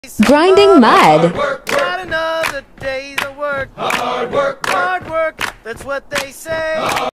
Grinding Mud. Not another day's of work. Hard work, that's what they say.